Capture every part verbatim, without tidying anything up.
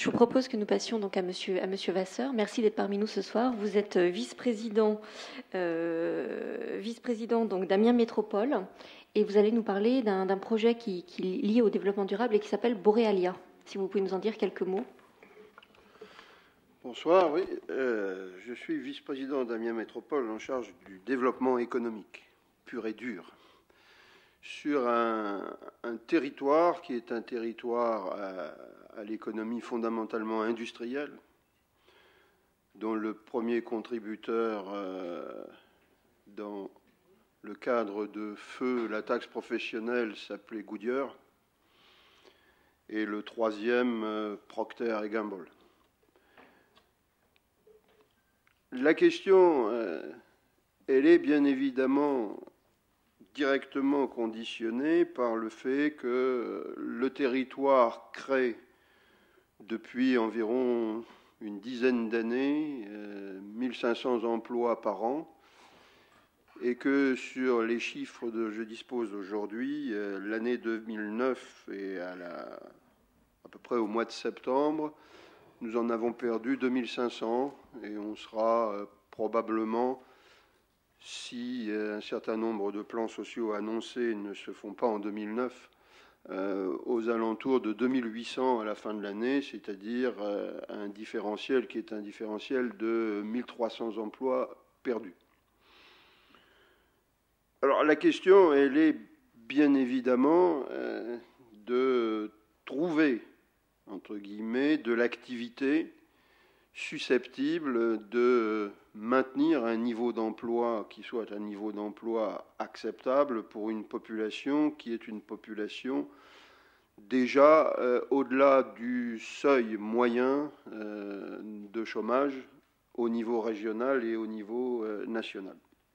vous propose que nous passions donc à Monsieur, à Monsieur Vasseur. Merci d'être parmi nous ce soir. Vous êtes vice-président, euh, vice-président donc d'Amiens Métropole, et vous allez nous parler d'un, d'un projet qui, qui est lié au développement durable et qui s'appelle Borealia. Si vous pouvez nous en dire quelques mots. Bonsoir, oui. Euh, je suis vice-président d'Amiens Métropole en charge du développement économique, pur et dur, sur un, un territoire qui est un territoire à, à l'économie fondamentalement industrielle, dont le premier contributeur euh, dans le cadre de feu, la taxe professionnelle, s'appelait Goodyear, et le troisième, euh, Procter et Gamble. La question, euh, elle est bien évidemment directement conditionnée par le fait que le territoire crée depuis environ une dizaine d'années euh, mille cinq cents emplois par an et que sur les chiffres dont je dispose aujourd'hui, euh, l'année deux mille neuf et à, la, à peu près au mois de septembre, nous en avons perdu deux mille cinq cents et on sera euh, probablement, si euh, un certain nombre de plans sociaux annoncés ne se font pas en deux mille neuf, euh, aux alentours de deux mille huit cents à la fin de l'année, c'est-à-dire euh, un différentiel qui est un différentiel de mille trois cents emplois perdus. Alors la question, elle est bien évidemment euh, de trouver entre guillemets, de l'activité susceptible de maintenir un niveau d'emploi qui soit un niveau d'emploi acceptable pour une population qui est une population déjà euh, au-delà du seuil moyen euh, de chômage au niveau régional et au niveau euh, national.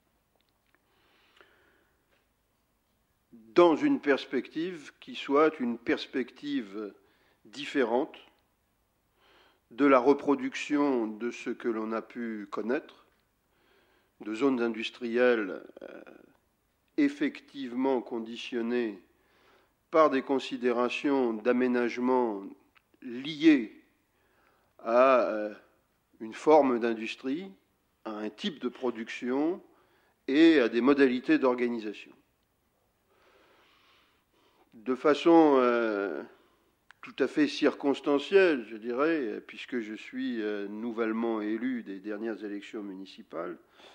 Dans une perspective qui soit une perspective différente de la reproduction de ce que l'on a pu connaître, de zones industrielles euh, effectivement conditionnées par des considérations d'aménagement liées à euh, une forme d'industrie, à un type de production et à des modalités d'organisation. De façon euh, tout à fait circonstancielle, je dirais, puisque je suis euh, nouvellement élu des dernières élections municipales,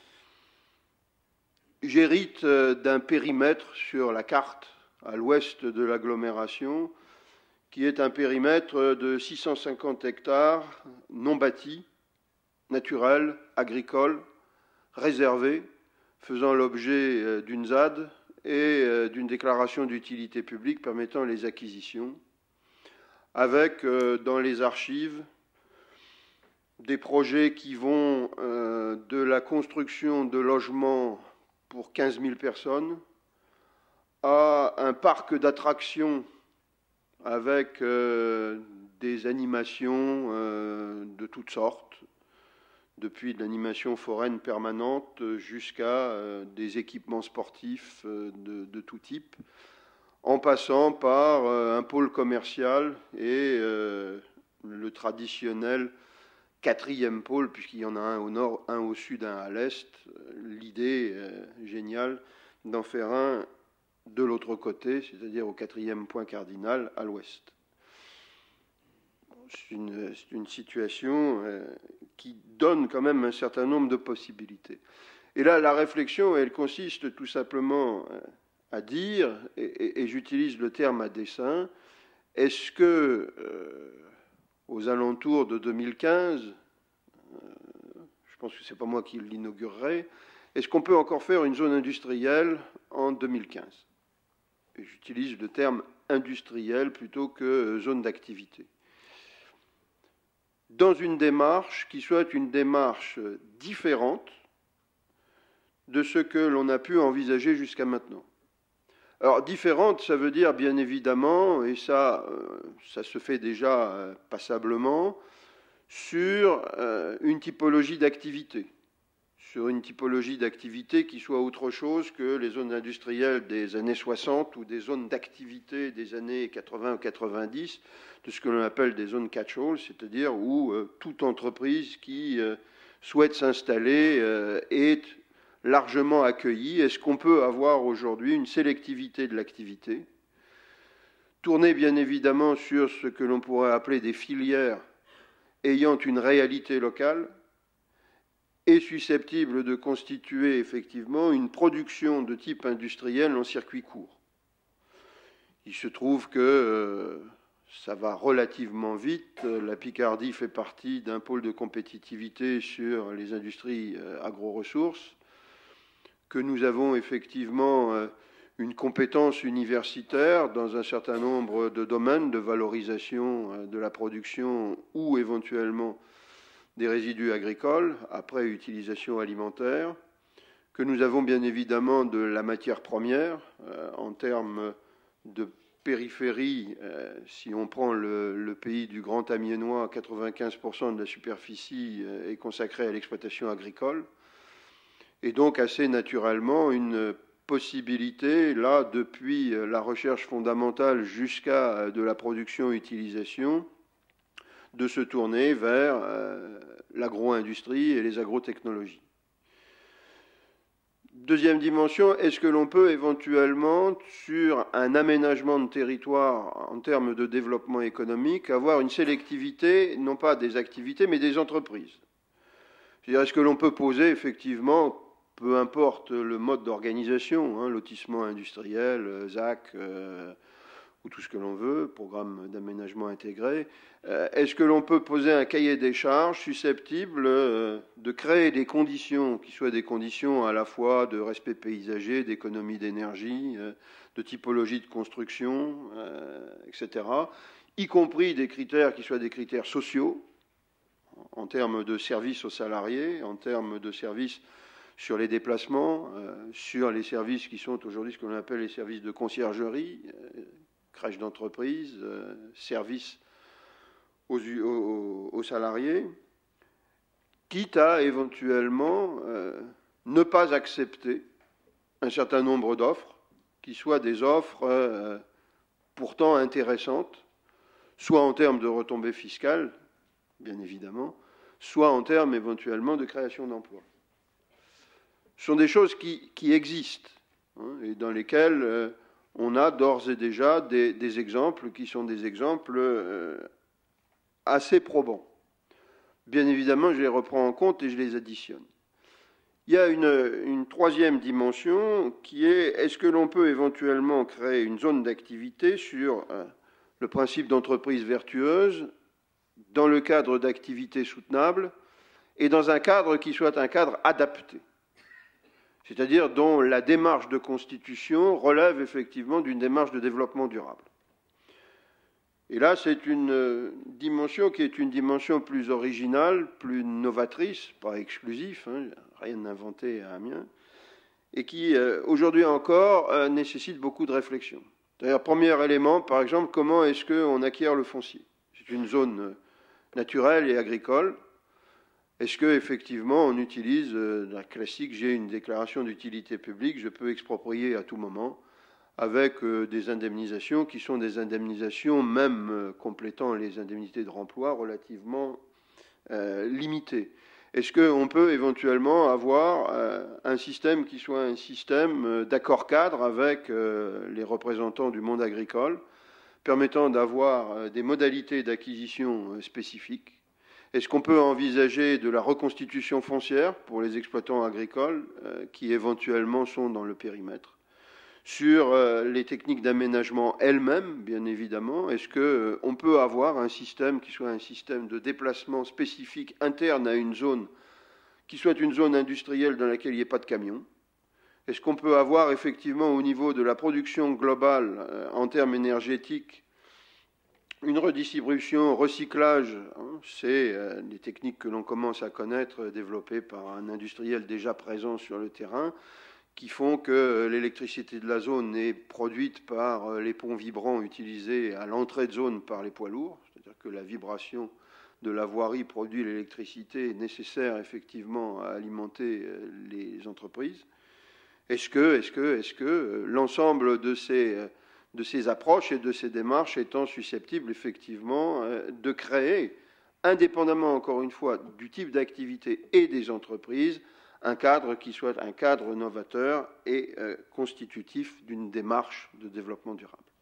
j'hérite euh, d'un périmètre sur la carte à l'ouest de l'agglomération, qui est un périmètre de six cent cinquante hectares non bâtis, naturels, agricoles, réservés, faisant l'objet euh, d'une Z A D et euh, d'une déclaration d'utilité publique permettant les acquisitions, avec euh, dans les archives des projets qui vont euh, de la construction de logements pour quinze mille personnes à un parc d'attractions avec euh, des animations euh, de toutes sortes, depuis de l'animation foraine permanente jusqu'à euh, des équipements sportifs euh, de, de tout type, en passant par euh, un pôle commercial et euh, le traditionnel quatrième pôle, puisqu'il y en a un au nord, un au sud, un à l'est. L'idée euh, géniale d'en faire un de l'autre côté, c'est-à-dire au quatrième point cardinal, à l'ouest. C'est une, c'est une situation euh, qui donne quand même un certain nombre de possibilités. Et là, la réflexion, elle consiste tout simplement euh, à dire, et, et, et j'utilise le terme à dessein, est-ce que, euh, aux alentours de deux mille quinze, euh, je pense que ce n'est pas moi qui l'inaugurerai, est-ce qu'on peut encore faire une zone industrielle en deux mille quinze? Et j'utilise le terme industriel plutôt que zone d'activité. Dans une démarche qui soit une démarche différente de ce que l'on a pu envisager jusqu'à maintenant. Alors, différente, ça veut dire, bien évidemment, et ça, euh, ça se fait déjà euh, passablement, sur euh, une typologie d'activité, sur une typologie d'activité qui soit autre chose que les zones industrielles des années soixante ou des zones d'activité des années quatre-vingts ou quatre-vingt-dix, de ce que l'on appelle des zones catch-all, c'est-à-dire où euh, toute entreprise qui euh, souhaite s'installer euh, est largement accueillie. Est-ce qu'on peut avoir aujourd'hui une sélectivité de l'activité, tournée bien évidemment sur ce que l'on pourrait appeler des filières ayant une réalité locale, est susceptible de constituer effectivement une production de type industriel en circuit court. Il se trouve que euh, ça va relativement vite. La Picardie fait partie d'un pôle de compétitivité sur les industries euh, agro-ressources, que nous avons effectivement euh, une compétence universitaire dans un certain nombre de domaines de valorisation euh, de la production ou éventuellement des résidus agricoles après utilisation alimentaire, que nous avons bien évidemment de la matière première euh, en termes de périphérie. Euh, si on prend le, le pays du Grand Amiénois, quatre-vingt-quinze pour cent de la superficie euh, est consacrée à l'exploitation agricole, et donc assez naturellement une possibilité, là, depuis la recherche fondamentale jusqu'à de la production-utilisation, de se tourner vers euh, l'agro-industrie et les agrotechnologies. Deuxième dimension, est-ce que l'on peut éventuellement, sur un aménagement de territoire en termes de développement économique, avoir une sélectivité, non pas des activités, mais des entreprises? C'est-à-dire, est-ce que l'on peut poser effectivement, peu importe le mode d'organisation, hein, lotissement industriel, Z A C, euh, ou tout ce que l'on veut, programme d'aménagement intégré, euh, est-ce que l'on peut poser un cahier des charges susceptible euh, de créer des conditions qui soient des conditions à la fois de respect paysager, d'économie d'énergie, euh, de typologie de construction, euh, et cetera, y compris des critères qui soient des critères sociaux, en termes de services aux salariés, en termes de services sur les déplacements, euh, sur les services qui sont aujourd'hui ce que l'on appelle les services de conciergerie, euh, crèche d'entreprise, euh, services aux, aux, aux salariés, quitte à éventuellement euh, ne pas accepter un certain nombre d'offres qui soient des offres euh, pourtant intéressantes, soit en termes de retombées fiscales, bien évidemment, soit en termes éventuellement de création d'emplois. Ce sont des choses qui, qui existent, hein, et dans lesquelles euh, on a d'ores et déjà des, des exemples qui sont des exemples euh, assez probants. Bien évidemment, je les reprends en compte et je les additionne. Il y a une, une troisième dimension qui est, est-ce que l'on peut éventuellement créer une zone d'activité sur euh, le principe d'entreprise vertueuse dans le cadre d'activités soutenables et dans un cadre qui soit un cadre adapté, c'est-à-dire dont la démarche de constitution relève effectivement d'une démarche de développement durable. Et là, c'est une dimension qui est une dimension plus originale, plus novatrice, pas exclusif, hein, rien inventé à Amiens, et qui, euh, aujourd'hui encore, euh, nécessite beaucoup de réflexion. D'ailleurs, premier élément, par exemple, comment est-ce qu'on acquiert le foncier? C'est une zone naturelle et agricole. Est-ce qu'effectivement, on utilise euh, la classique, j'ai une déclaration d'utilité publique, je peux exproprier à tout moment, avec euh, des indemnisations qui sont des indemnisations, même euh, complétant les indemnités de remploi, relativement euh, limitées. Est-ce qu'on peut éventuellement avoir euh, un système qui soit un système euh, d'accord cadre avec euh, les représentants du monde agricole, permettant d'avoir euh, des modalités d'acquisition euh, spécifiques? Est-ce qu'on peut envisager de la reconstitution foncière pour les exploitants agricoles euh, qui éventuellement sont dans le périmètre? Sur euh, les techniques d'aménagement elles-mêmes, bien évidemment, est-ce qu'on euh, peut avoir un système qui soit un système de déplacement spécifique interne à une zone, qui soit une zone industrielle dans laquelle il n'y ait pas de camions? Est-ce qu'on peut avoir effectivement au niveau de la production globale, euh, en termes énergétiques, une redistribution, recyclage, hein, c'est euh, des techniques que l'on commence à connaître, euh, développées par un industriel déjà présent sur le terrain, qui font que euh, l'électricité de la zone est produite par euh, les ponts vibrants utilisés à l'entrée de zone par les poids lourds, c'est-à-dire c'est-à-dire que la vibration de la voirie produit l'électricité nécessaire effectivement à alimenter les entreprises. Est-ce que, est-ce que, est-ce que l'ensemble de ces, de ces approches et de ces démarches étant susceptibles effectivement de créer, indépendamment encore une fois du type d'activité et des entreprises, un cadre qui soit un cadre novateur et euh, constitutif d'une démarche de développement durable.